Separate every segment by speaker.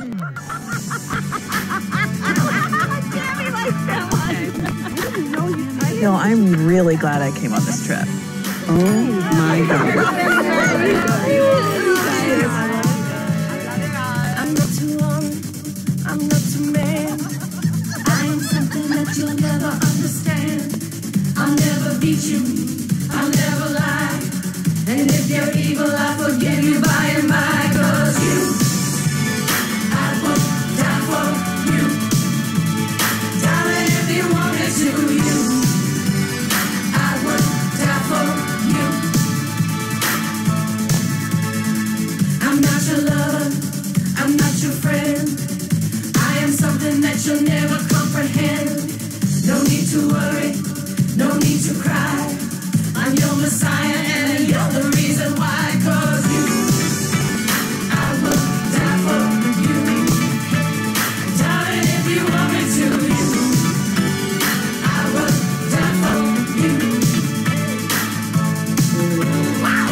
Speaker 1: Yo, I'm really glad I came on this trip.
Speaker 2: Oh my God.
Speaker 3: I'm not too long, I'm not too man. I am something that you'll never understand. I'll never beat you, I'll never lie. And if you're evil, I forgive you by and by. 'Cause I won't die for you. Darling, if you want me to, I would die for you. I'm not your lover, I'm not your friend. I am something that you'll never comprehend. No need to worry, no need to cry. I'm your Messiah and you're the reason why. 'Cause I will die for you. Darling, if you want me to, I will die for you. Wow.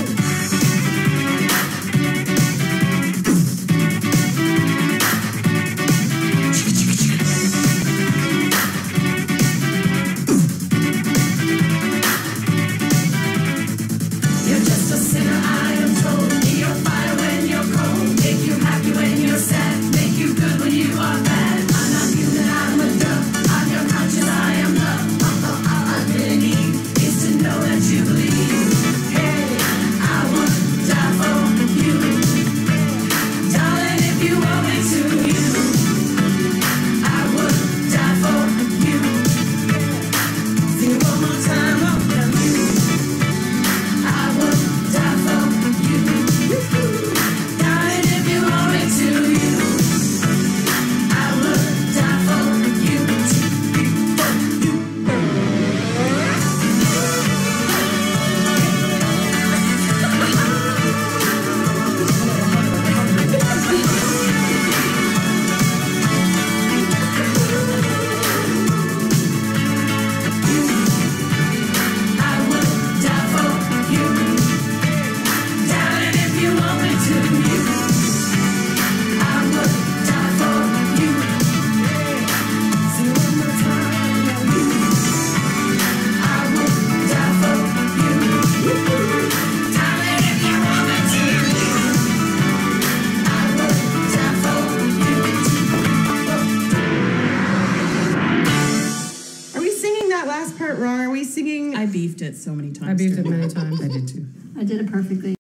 Speaker 3: You're just a sinner, I am told. Be your fire when you're cold. Make you happy when you're sad. Make you good when you are bad. I'm not human, I'm a dove. I'm your conscience, I am love. All I really need is to know that you believe. Hey, I would die for you. Darling, if you want me to, I would die for you. See one more time, oh, you. I would die for you. Darling, if you want me to, I would die for you. I would die for you. Darling, if you want me to, I would die for you. See one more time, I would die for you. Darling, if you want me to, I would die for you.
Speaker 4: Are we singing that last part wrong? Are we singing?
Speaker 5: I beefed it so many times.
Speaker 2: I beefed it many times.
Speaker 6: I did too.
Speaker 7: I did it perfectly.